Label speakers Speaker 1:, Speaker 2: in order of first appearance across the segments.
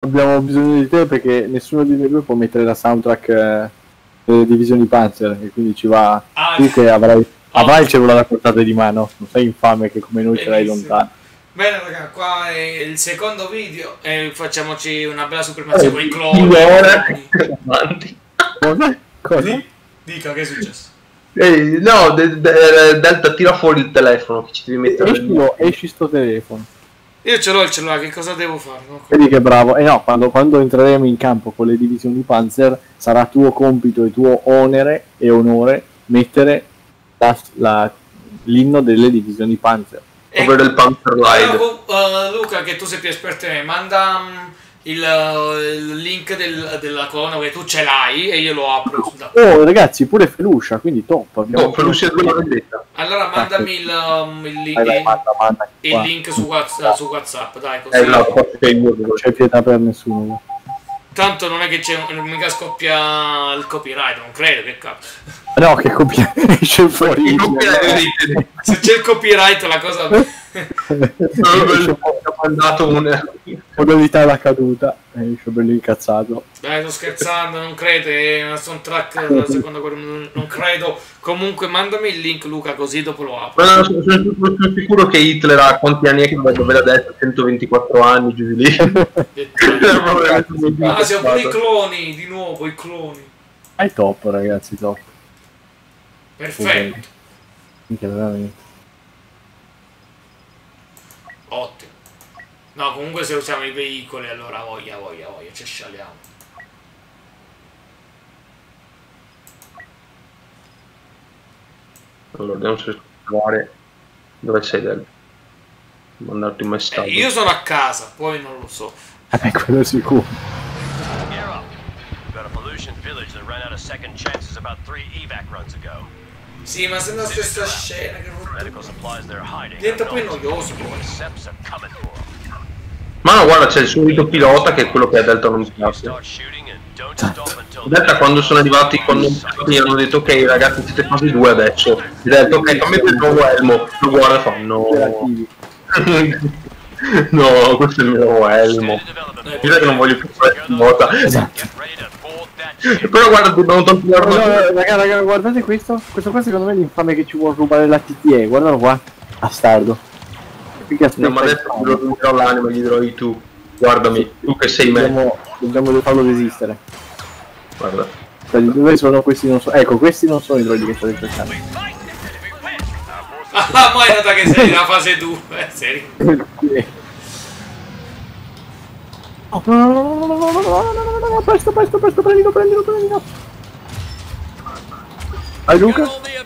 Speaker 1: abbiamo bisogno di te perché nessuno di noi due può mettere la soundtrack delle divisioni Panzer e quindi ci va. Tu che avrai il cellulare a portata di mano, non sei infame che come noi ce l'hai lontano.
Speaker 2: Bene raga, qua è il secondo video e facciamoci una bella supremazia con i cloni.
Speaker 1: Cosa?
Speaker 2: Dica che è successo.
Speaker 3: No, Delta tira fuori il telefono che ci devi mettere.
Speaker 1: Esci sto telefono.
Speaker 2: Io ce l'ho il cellulare, che cosa devo fare? No?
Speaker 1: Vedi che bravo. E no, quando entreremo in campo con le divisioni Panzer sarà tuo compito e tuo onere e onore mettere l'inno delle divisioni Panzer.
Speaker 3: Ovvero del Panzer Ride.
Speaker 2: Luca, che tu sei più esperto di me, manda il link della colonna che tu ce l'hai e io lo apro.
Speaker 1: Oh ragazzi, pure Feluscia, quindi top.
Speaker 3: Feluscia è della vendetta.
Speaker 2: Allora mandami il link su WhatsApp, dai, così.
Speaker 1: Non c'è pietà per nessuno.
Speaker 2: Tanto non è che mica scoppia il copyright, non credo, che cazzo.
Speaker 1: No, che copia esce fuori.
Speaker 2: Se c'è il copyright la cosa...
Speaker 3: Ho mandato
Speaker 1: modalità la caduta e esce bello incazzato.
Speaker 2: Dai, sto scherzando, non credo, è una soundtrack della seconda guerra, non credo. Comunque mandami il link Luca, così dopo lo apro.
Speaker 3: Sono sicuro che Hitler ha quanti anni è che doveva adesso? 124 anni, giù di lì.
Speaker 2: Ah, siamo pure i cloni, di nuovo i cloni.
Speaker 1: È top ragazzi, top.
Speaker 2: Perfetto.
Speaker 1: Veramente.
Speaker 2: Ottimo. No, comunque se usiamo i veicoli allora voglia, ci scialiamo.
Speaker 3: Allora, andiamo a trovare dove sei Del. Mandarti un messaggio.
Speaker 2: Io sono a casa, poi non lo so.
Speaker 1: Quello sicuro.
Speaker 2: Sì, ma sembra la stessa scena che diventa poi noioso.
Speaker 3: Ma no, guarda, c'è il solito pilota che è quello che a Delta non piace. Delta quando sono arrivati, quando mi hanno detto ok ragazzi siete quasi due adesso, mi ha detto ok fammi il nuovo elmo, lo guarda e fa no. No, questo è il mio nuovo elmo. Direi che non voglio più fare pilota.
Speaker 1: Esatto.
Speaker 3: Però guarda, dobbiamo togliere
Speaker 1: raga, guardate questo qua secondo me è l'infame che ci vuole rubare la TTE, guardalo qua, bastardo.
Speaker 3: No, ma adesso lo ruberò l'anima, gli dirò tu, guardami, tu che sei me.
Speaker 1: Dobbiamo farlo resistere.
Speaker 3: Guarda.
Speaker 1: Dove sono questi? Non so. Ecco, questi non sono i droidi che state cercando.
Speaker 2: Ah, ma è nota che sei nella fase 2, serio.
Speaker 1: No, presto, prendilo. Hai Luca?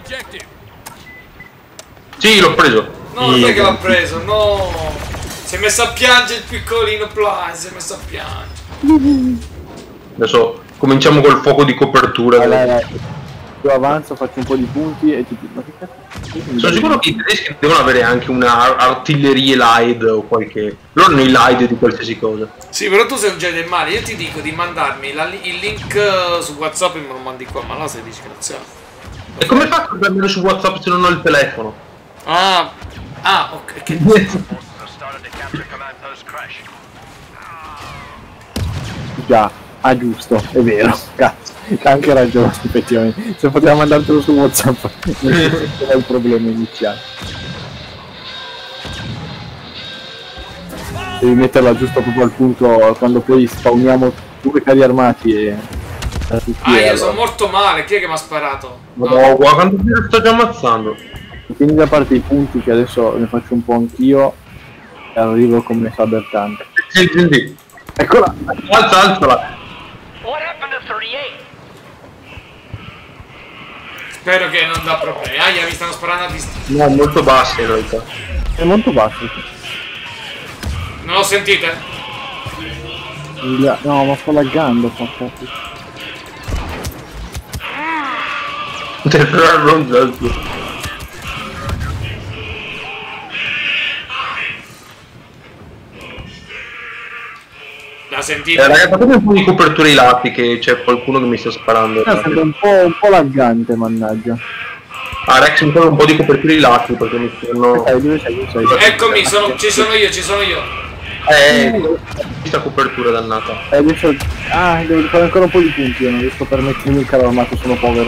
Speaker 3: Sì, l'ho preso.
Speaker 2: No, non è che l'ha preso, no. Si è messo a piangere il piccolino Plas, si è messo a piangere.
Speaker 3: Adesso cominciamo col fuoco di copertura.
Speaker 1: Dai. Io avanzo, faccio un po' di punti e ti dico, ma che cazzo?
Speaker 3: Sono sicuro che i tedeschi devono avere anche una artiglieria LIDE o qualche... Loro hanno i LIDE di qualsiasi cosa.
Speaker 2: Sì, però tu sei un genio del male, io ti dico di mandarmi il link su WhatsApp e me lo mandi qua, ma là sei disgraziato.
Speaker 3: E come faccio a prendere su WhatsApp se non ho il telefono?
Speaker 2: Ah, ok. Che...
Speaker 1: Già, giusto, è vero, cazzo. C'ha anche ragione, effettivamente. Se potevamo mandartelo su WhatsApp, era il problema iniziale. Devi metterla giusto proprio al punto quando poi spawniamo due carri armati e...
Speaker 2: io sono morto male, chi è che mi ha sparato?
Speaker 3: No, guarda quanto ti sto già ammazzando.
Speaker 1: Tieni da parte i punti che adesso ne faccio un po' anch'io e arrivo come Saber Tank.
Speaker 3: Sì.
Speaker 1: Eccola!
Speaker 3: Alzala!
Speaker 2: Spero che non dà problemi. Mi stanno sparando a distanza.
Speaker 3: No, molto basso in realtà.
Speaker 1: È molto basso.
Speaker 2: Non lo sentite?
Speaker 1: No, ma sto laggando, porca.
Speaker 2: La sentite?
Speaker 3: Ragazzi, fatemi un po' di copertura ai lati che c'è qualcuno che mi sta sparando.
Speaker 1: Sembra un po' laggante, mannaggia.
Speaker 3: Rex, mi serve un po' di copertura ai lati perché mi stanno...
Speaker 1: Dove sei?
Speaker 2: Eccomi, ci sono io.
Speaker 3: sta copertura dannata.
Speaker 1: Adesso... Ah, devo fare ancora un po' di punti, io non riesco a permettermi il carro armato, sono povero.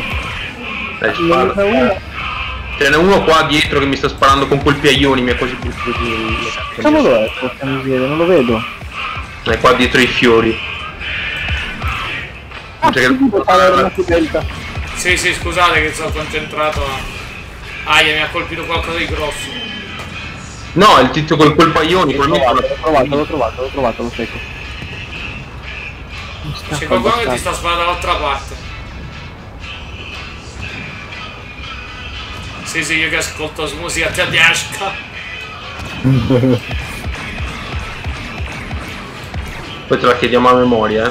Speaker 3: Ce n'è uno qua dietro che mi sta sparando con quel piaglioni, mi ha quasi buttato giù.
Speaker 1: Cavolo è, porca miseria, non lo vedo.
Speaker 3: È qua dietro i fiori.
Speaker 2: Sì, scusate che sono concentrato. Aia, mi ha colpito qualcosa di grosso.
Speaker 3: No, il tizio con quel paglioni,
Speaker 1: l'ho trovato, lo secco.
Speaker 2: C'è qualcuno che ti sta sparando dall'altra parte. Sì, io che ascolto musica tedesca.
Speaker 3: Poi te la chiediamo a memoria,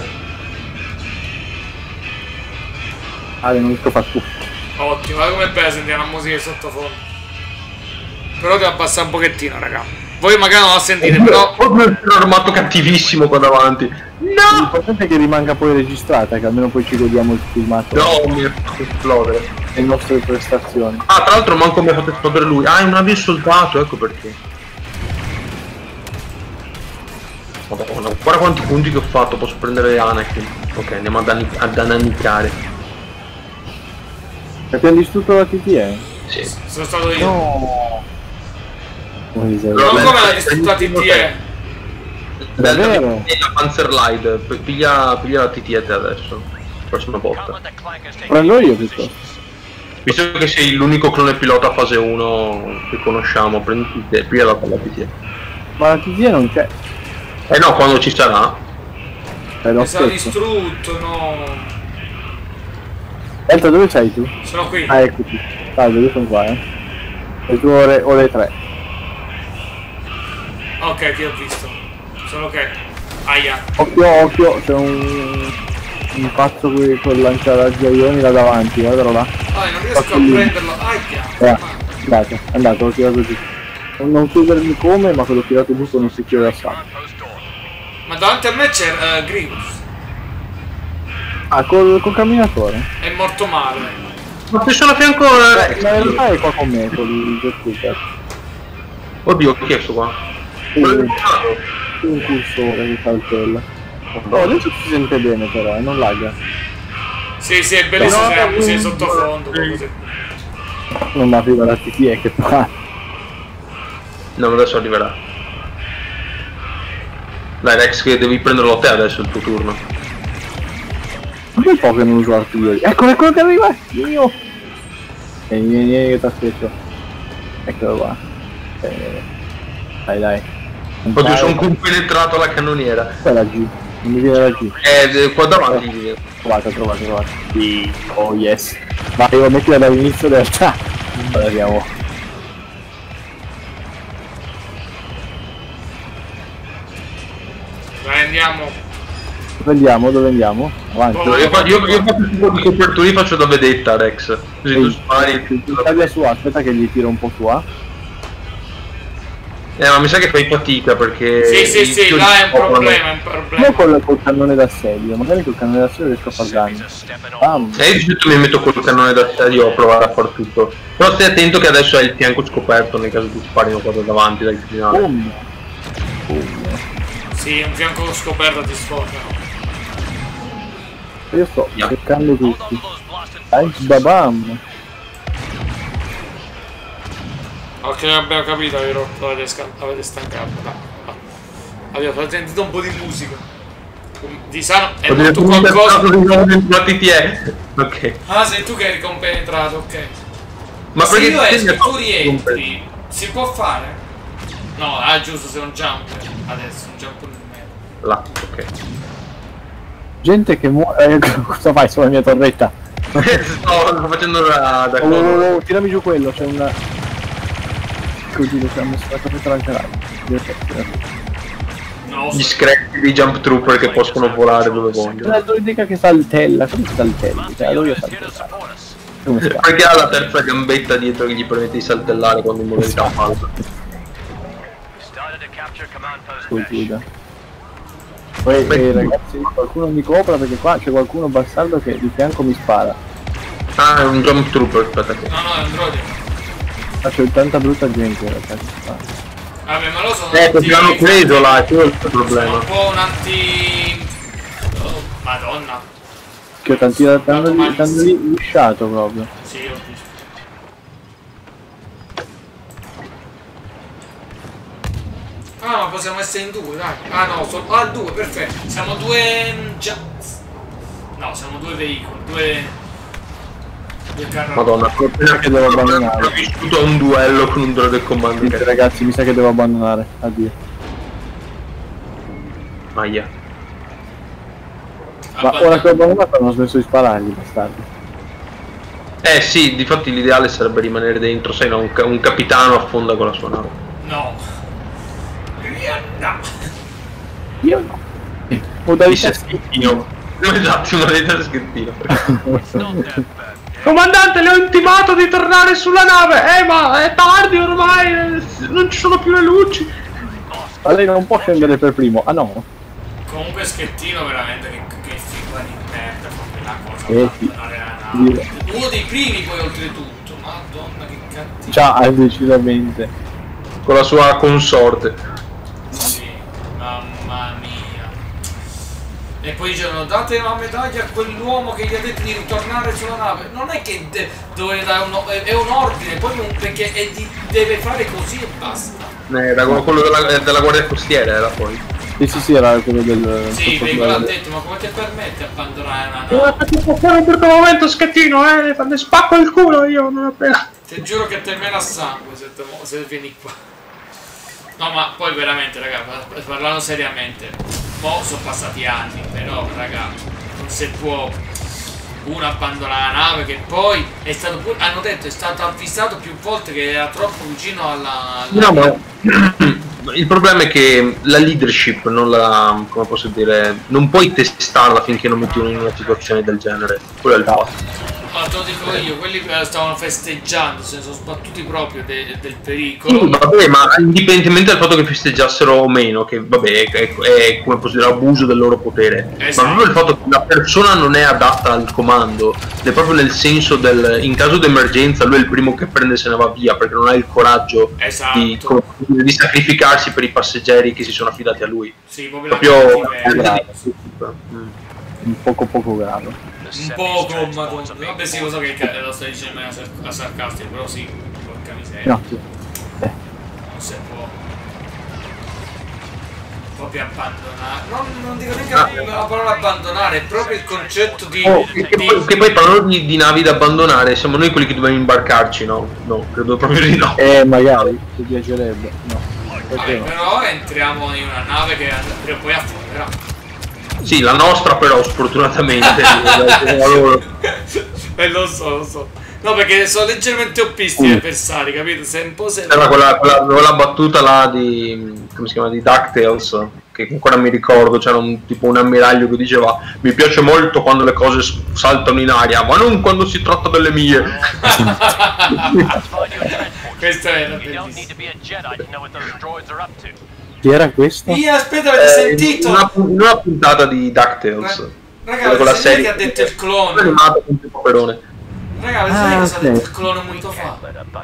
Speaker 1: non riesco a far tu.
Speaker 2: Ottimo, guarda com'è bella sentire la musica di sottofondo. Però devo abbassare un pochettino, raga. Voi magari non la sentite, però...
Speaker 3: Un armato cattivissimo qua davanti. No!
Speaker 1: L'importante è che rimanga poi registrata, che almeno poi ci godiamo il filmato.
Speaker 3: No, mi ha fatto esplodere.
Speaker 1: Le nostre prestazioni.
Speaker 3: Ah, tra l'altro manco mi ha fatto esplodere lui. Ah, è un avio soldato, ecco perché. Madonna, guarda quanti punti che ho fatto, posso prendere Anakin. Ok, andiamo ad annicare.
Speaker 1: Abbiamo distrutto la TTE?
Speaker 3: Sì.
Speaker 2: Sono stato io.
Speaker 1: No.
Speaker 2: Non come la distrutta la TTE?
Speaker 1: Davvero?
Speaker 3: La Panzerglide, piglia la TTE adesso. Prossima volta.
Speaker 1: Prendo io piuttosto.
Speaker 3: Visto che sei l'unico clone pilota fase 1 che conosciamo, prendi te, piglia la TTE.
Speaker 1: Ma la TTE non c'è.
Speaker 3: Eh no, quando ci sarà.
Speaker 2: Mi sa distrutto, no.
Speaker 1: Delta, dove sei tu?
Speaker 2: Sono qui.
Speaker 1: Ah, eccoti. Salve, io sono qua, Le tue ore 3.
Speaker 2: Ok, ti ho visto. Sono ok. Aia.
Speaker 1: Occhio, c'è un pazzo qui con lanciaraggiaioni là davanti, guardalo là.
Speaker 2: Non riesco a prenderlo. Aia.
Speaker 1: Andato, l'ho tirato giù. Non chiedermi come, ma quello tirato giù con un secchio da sangue.
Speaker 2: Ma davanti a me c'è Grievous.
Speaker 1: Ah, col camminatore?
Speaker 2: È morto male.
Speaker 3: Ma se sono a fianco...
Speaker 1: Ma in realtà è qua con me, con il jetpack.
Speaker 3: Oddio, chi è questo qua?
Speaker 1: Un cursore che saltella. Oh, adesso si sente bene però, non lagga.
Speaker 2: Sì, è bellissimo, c'è la musica sottofondo.
Speaker 1: Non arriva la TTE che fa.
Speaker 3: No, adesso arriverà. Dai Rex, che devi prenderlo te adesso, il tuo turno.
Speaker 1: Un po' che non uso artiglieri. Eccolo che arriva! Io! Vieni che ti aspetto. Eccolo qua. Dai.
Speaker 3: Oddio, sono compenetrato alla cannoniera.
Speaker 1: Qua la G. Non mi viene la G.
Speaker 3: Qua davanti.
Speaker 1: Trovato. Sì. Oh yes. Ma devo metterla dall'inizio del realtà. Andiamo.
Speaker 2: Andiamo.
Speaker 1: Dove andiamo? Avanti.
Speaker 3: Io faccio un po' di copertura, faccio da vedetta Rex. Così tu spari.
Speaker 1: Taglia su, aspetta che gli tiro un po' su A.
Speaker 3: Ma mi sa che fai fatica perché...
Speaker 2: Sì, là è un problema,
Speaker 1: Io col cannone d'assedio, magari col cannone d'assedio riesco a far danni.
Speaker 3: Io di solito mi metto col cannone d'assedio a provare a far tutto. Però stai attento che adesso hai il fianco scoperto nel caso tu sparino qua da davanti dal finale.
Speaker 2: Sì, un fianco scoperto ti sfondano.
Speaker 1: Io sto cercando tutti. Dai, babam!
Speaker 2: Ok, abbiamo capito, avete stancato. Abbiamo sentito un po' di musica. Di sano è molto qualcosa.
Speaker 3: Ok.
Speaker 2: Ah, sei tu che eri compenetrato, ok.
Speaker 3: Ma
Speaker 2: se
Speaker 3: perché
Speaker 2: io esco e tu rientri, si può fare? No, giusto, se un jump adesso, un jump nel mezzo.
Speaker 3: Là, ok.
Speaker 1: Gente che muore. Cosa fai sulla mia torretta?
Speaker 3: Sto facendo da
Speaker 1: oh, tirami giù quello, c'è un... Così lo siamo messo la torretta lanciare.
Speaker 2: No,
Speaker 3: gli screzi dei jump trooper che possono volare dove vogliono.
Speaker 1: La druidica che saltella, come saltella? Cioè, allora io saltellare.
Speaker 3: Perché ha la terza gambetta dietro che gli permette di saltellare quando in modalità falsa.
Speaker 1: Poi ragazzi, qualcuno mi copra perché qua c'è qualcuno bastardo che di fianco mi spara.
Speaker 3: Ah, è un jump trooper, aspetta che...
Speaker 2: No, è un droide.
Speaker 1: C'è tanta brutta gente in realtà che spara.
Speaker 2: Vabbè, ma lo sono
Speaker 3: perché l'hanno preso là, è quello il problema.
Speaker 2: Sono un po' un anti... Oh, madonna.
Speaker 1: Che t'hanno lisciato proprio.
Speaker 2: Sì, l'ho visto. Ah, ma possiamo essere in due, dai. Ah no, due, perfetto. Siamo due... già. No, siamo due veicoli, due carri.
Speaker 3: Madonna, appena che devo abbandonare. Ho vissuto un duello con un drone del comando.
Speaker 1: Sì, ragazzi, mi sa che devo abbandonare. Addio.
Speaker 3: Maia.
Speaker 1: Ma ora che ho abbandonato hanno smesso di sparargli, bastardi.
Speaker 3: Sì, difatti l'ideale sarebbe rimanere dentro, sai no, un capitano affonda con la sua nave.
Speaker 2: No.
Speaker 1: Io no. Modalità schettino.
Speaker 3: Esatto, modalità schettino. Comandante, le ho intimato di tornare sulla nave. Ma è tardi ormai, non ci sono più le luci.
Speaker 1: Ma lei non può scendere per primo. Ah no.
Speaker 2: Comunque schettino veramente che figura di merda, la cosa.
Speaker 1: Sì.
Speaker 2: Uno dei primi poi oltretutto. Madonna che cattivo.
Speaker 1: Già, decisamente.
Speaker 3: Con la sua consorte.
Speaker 2: Mamma mia. E poi dicevano date una medaglia a quell'uomo che gli ha detto di ritornare sulla nave. Non è che dovete dare è un ordine, poi perché deve fare così e basta.
Speaker 3: Era quello della guardia costiera, era poi.
Speaker 1: Sì, era quello del...
Speaker 2: Sì, quello l'ha detto, ma come ti permette abbandonare una nave?
Speaker 3: Ti può fare un brutto momento schettino, ne spacco il culo io, non appena.
Speaker 2: Ti giuro che te mena sangue se vieni qua. No, ma poi veramente, raga, parlando seriamente, mo' sono passati anni, però, raga, non si può uno abbandonare la nave che poi è stato pure, hanno detto, è stato avvisato più volte che era troppo vicino alla
Speaker 3: no, ma il problema è che la leadership non la, come posso dire, non puoi testarla finché non metti uno in una situazione del genere. Quello è il fatto.
Speaker 2: Ma te lo dico io, quelli stavano festeggiando, se ne sono sbattuti proprio del pericolo.
Speaker 3: Sì, vabbè, ma indipendentemente dal fatto che festeggiassero o meno, che vabbè è come posso dire, abuso del loro potere, esatto. Ma proprio il fatto che la persona non è adatta al comando, è proprio nel senso del, in caso di emergenza lui è il primo che prende e se ne va via, perché non ha il coraggio
Speaker 2: esatto.
Speaker 3: di sacrificarsi per i passeggeri che si sono affidati a lui.
Speaker 2: Sì, proprio
Speaker 1: un poco grave.
Speaker 2: Un poco, madonna. Vabbè sì, lo so che lo stai dicendo a sarcastico, però sì, porca miseria.
Speaker 1: No.
Speaker 2: Non si può proprio abbandonare. Non dico neanche la parola abbandonare, è proprio il concetto di...
Speaker 3: che poi parlando di navi da abbandonare, siamo noi quelli che dobbiamo imbarcarci, no? No, credo proprio di no.
Speaker 1: Magari, ti piacerebbe, no.
Speaker 2: Vabbè, però entriamo in una nave che prima o poi affonderà.
Speaker 3: Sì, la nostra però sfortunatamente
Speaker 2: lo so. No, perché sono leggermente oppisti gli avversari, capito? Se un po' se...
Speaker 3: Era quella battuta là di... come si chiama? Di DuckTales, che ancora mi ricordo, c'era tipo un ammiraglio che diceva mi piace molto quando le cose saltano in aria, ma non quando si tratta delle mie.
Speaker 2: Questo era bellissimo.
Speaker 1: Chi era questo?
Speaker 2: Aspetta, avete sentito?
Speaker 3: Una puntata di DuckTales.
Speaker 2: Raga, avete sentito che ha detto il clone? Raga, avete sentito cosa ha detto il clone un minuto fa?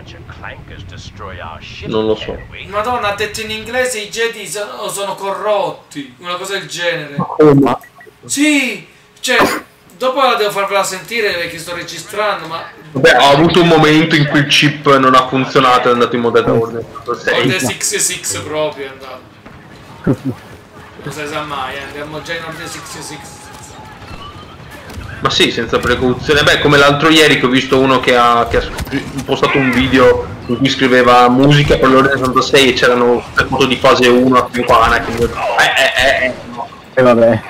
Speaker 3: Non lo so.
Speaker 2: Madonna, ha detto in inglese i Jedi sono corrotti, una cosa del genere.
Speaker 3: Ma
Speaker 2: sì, cioè, dopo la devo farvela sentire perché sto registrando, ma...
Speaker 3: Vabbè, ho avuto un momento in cui il chip non ha funzionato, è andato in modalità ordine.
Speaker 2: Ordine 6 proprio è andato. Non si sa mai, andiamo già in ordine 6.
Speaker 3: Ma sì, senza precauzione. Beh, come l'altro ieri che ho visto uno che ha postato un video in cui scriveva musica per l'ordine 66 e c'erano le foto di fase 1 a Campana che no.
Speaker 1: E vabbè.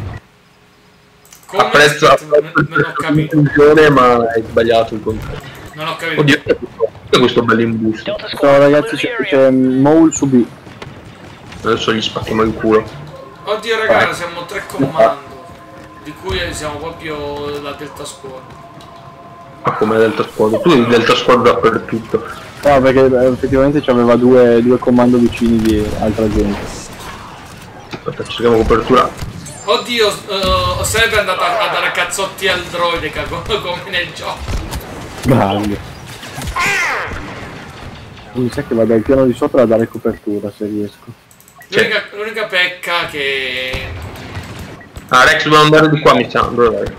Speaker 2: Come
Speaker 3: apprezzo
Speaker 2: non ho capito.
Speaker 3: Ma è sbagliato il concetto.
Speaker 2: Non ho capito.
Speaker 3: Oddio, è questo bell'imbusto.
Speaker 1: No, ragazzi, c'è Maul su B.
Speaker 3: Adesso gli spacchiamo il culo.
Speaker 2: Oddio ragazzi, siamo 3 comando, di cui siamo proprio la Delta Squad.
Speaker 3: Ma come Delta Squad? Tu eri Delta Squad dappertutto.
Speaker 1: No, perché effettivamente c'aveva due comando vicini di altra gente.
Speaker 3: Aspetta, cerchiamo copertura.
Speaker 2: Oddio, sarebbe andato a dare cazzotti al droide come nel gioco.
Speaker 1: Grande. Mi sa che vado al piano di sopra a dare copertura se riesco.
Speaker 2: L'unica pecca che...
Speaker 3: Ah, Rex dobbiamo andare di qua, mi sa.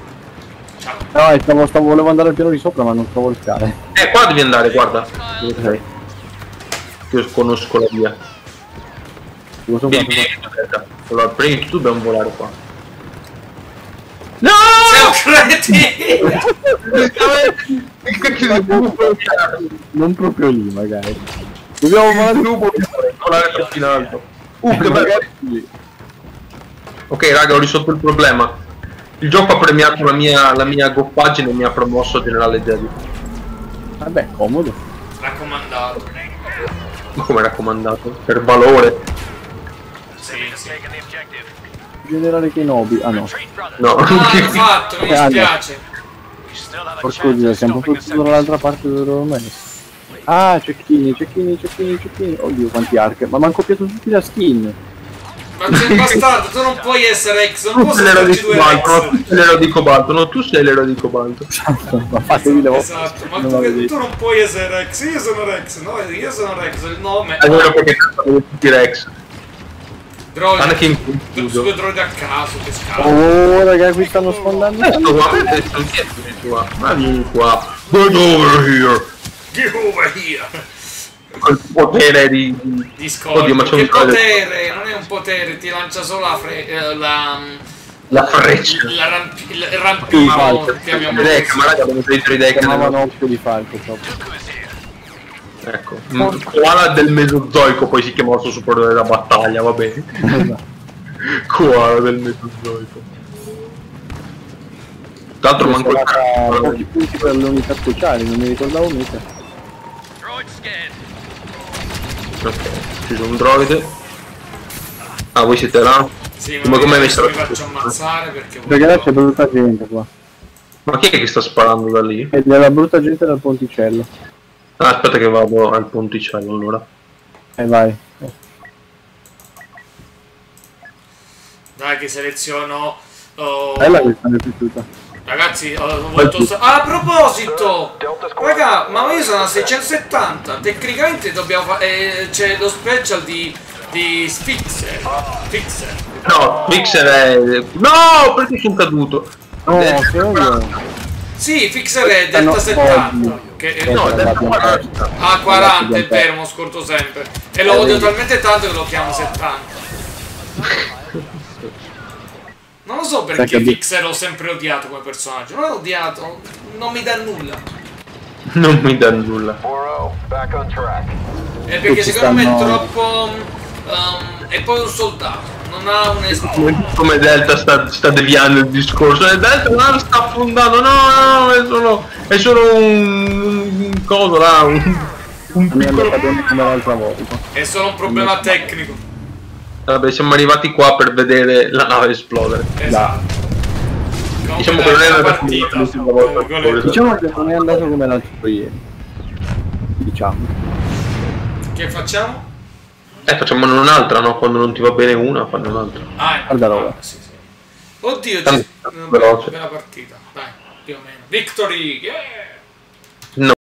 Speaker 1: No, volevo andare al piano di sopra ma non trovo il cane.
Speaker 3: Qua devi andare, guarda. Okay. Io conosco la via. Allora, prima di tutto dobbiamo volare qua. No!
Speaker 2: Sei un cretino!
Speaker 1: Non proprio lì, magari. Dobbiamo volare
Speaker 3: troppo in alto. Che bello! Ok, raga, ho risolto il problema. Il gioco ha premiato la mia goffaggine e mi ha promosso generale Jedi.
Speaker 1: Vabbè, comodo.
Speaker 2: Raccomandato.
Speaker 3: Ma come raccomandato? Per valore.
Speaker 2: Sì.
Speaker 1: Generale Kenobi. Ah no.
Speaker 3: No.
Speaker 2: Ah, l'ho fatto, mi dispiace.
Speaker 1: Porco Dio, siamo proprio dall'altra parte dove l'ho messo. Ah, cecchini. Oddio, quanti archi. Ma mi hanno copiato tutti la skin.
Speaker 2: Ma sei bastardo, tu non puoi essere Rex, non puoi essere due Rex.
Speaker 3: Tu sei l'ero di cobalto, no, tu sei l'ero di cobalto.
Speaker 1: Ma fatevi le
Speaker 2: Esatto, ma tu non puoi essere Rex, io sono Rex, no, io sono Rex, il nome.
Speaker 3: È vero perché sono tutti Rex.
Speaker 2: Droidi, due droidi a caso, che scalo.
Speaker 1: Oh, raga, qui stanno sfondando.
Speaker 3: Ma vieni qua. Get over here.
Speaker 2: Get over here.
Speaker 3: Col potere di
Speaker 2: scorto.
Speaker 3: Oddio, ma c'è
Speaker 2: che
Speaker 3: un
Speaker 2: potere, non è un potere, ti lancia solo
Speaker 3: la freccia.
Speaker 2: Il rampino, chiamiamo
Speaker 3: deck, ma raga, abbiamo dei 3 deck.
Speaker 1: Chiamavano occhio di falco proprio.
Speaker 3: Ecco, Koala del Mesozoico poi si chiamava il suo superpotere da battaglia, va bene. Koala del Mesozoico. Tra l'altro manco il
Speaker 1: pochi punti per le unità speciali, non mi ricordavo mica.
Speaker 3: Ok, ci sono un droide. Ah, voi siete là?
Speaker 2: Sì,
Speaker 3: ma come mi
Speaker 2: faccio ammazzare
Speaker 1: perché là c'è brutta gente qua.
Speaker 3: Ma chi è che sta sparando da lì?
Speaker 1: È della brutta gente dal ponticello.
Speaker 3: Ah, aspetta che vado al ponticello allora.
Speaker 1: Vai.
Speaker 2: Dai che seleziono...
Speaker 1: Bella questa mi è piaciuta.
Speaker 2: Ragazzi, ho voluto... a proposito! Raga, ma io sono a 670. Tecnicamente dobbiamo fare... c'è lo special di Fixer.
Speaker 3: No, Fixer è... No, perché sono caduto?
Speaker 1: No,
Speaker 2: sì, Fixer è Delta 70. Che
Speaker 3: no, Delta 40.
Speaker 2: Ah, 40 è vero, mi scordo sempre. E lo odio talmente tanto che lo chiamo 70. Non lo so perché Fixer l'ho sempre odiato come personaggio. Non l'ho odiato, non mi dà nulla.
Speaker 3: Non mi dà nulla.
Speaker 2: È perché secondo me è troppo... è poi un soldato. Non ha un
Speaker 3: come Delta sta deviando il discorso. Delta non sta affondando, no, è solo un coso là, un piccolo...
Speaker 1: come l'altra volta.
Speaker 2: È solo un problema tecnico.
Speaker 3: Vabbè, siamo arrivati qua per vedere la nave esplodere.
Speaker 2: Esatto.
Speaker 3: Diciamo che non è una partita.
Speaker 1: Diciamo che non è andato come l'altro ieri. Diciamo. Che
Speaker 2: facciamo?
Speaker 3: Facciamo un'altra, no? Quando non ti va bene una, fanno un'altra.
Speaker 2: Ah,
Speaker 1: guarda roba.
Speaker 2: Sì. Oddio,
Speaker 3: veloce.
Speaker 2: bella partita. Dai, più o meno. Victory! Yeah!
Speaker 3: No.